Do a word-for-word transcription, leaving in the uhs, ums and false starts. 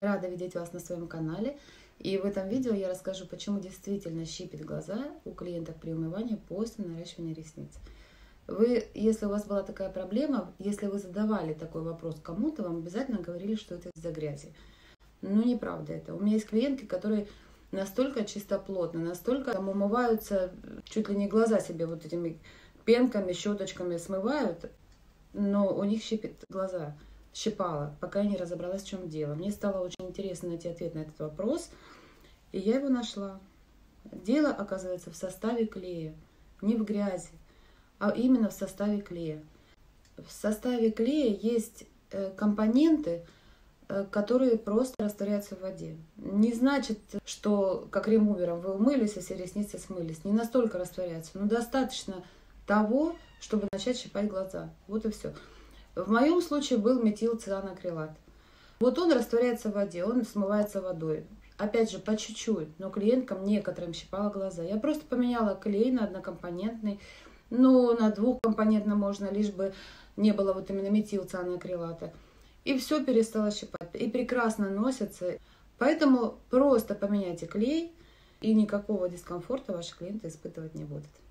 Рада видеть вас на своем канале. И в этом видео я расскажу, почему действительно щипит глаза у клиентов при умывании после наращивания ресниц. Вы, если у вас была такая проблема, если вы задавали такой вопрос кому-то, вам обязательно говорили, что это из-за грязи. Но неправда это. У меня есть клиентки, которые настолько чистоплотны, настолько там умываются, чуть ли не глаза себе вот этими пенками, щеточками смывают, но у них щипит глаза. Щипала, пока я не разобралась, в чем дело. Мне стало очень интересно найти ответ на этот вопрос, и я его нашла. Дело, оказывается, в составе клея, не в грязи, а именно в составе клея. В составе клея есть компоненты, которые просто растворяются в воде. Не значит, что как ремувером вы умылись, и все ресницы смылись. Не настолько растворяются, но достаточно того, чтобы начать щипать глаза. Вот и все. В моем случае был метилцианакрилат. Вот он растворяется в воде, он смывается водой. Опять же, по чуть-чуть, но клиенткам некоторым щипала глаза. Я просто поменяла клей на однокомпонентный, но на двухкомпонентный можно, лишь бы не было вот именно метилцианакрилата. И все перестало щипать. И прекрасно носятся. Поэтому просто поменяйте клей, и никакого дискомфорта ваши клиенты испытывать не будут.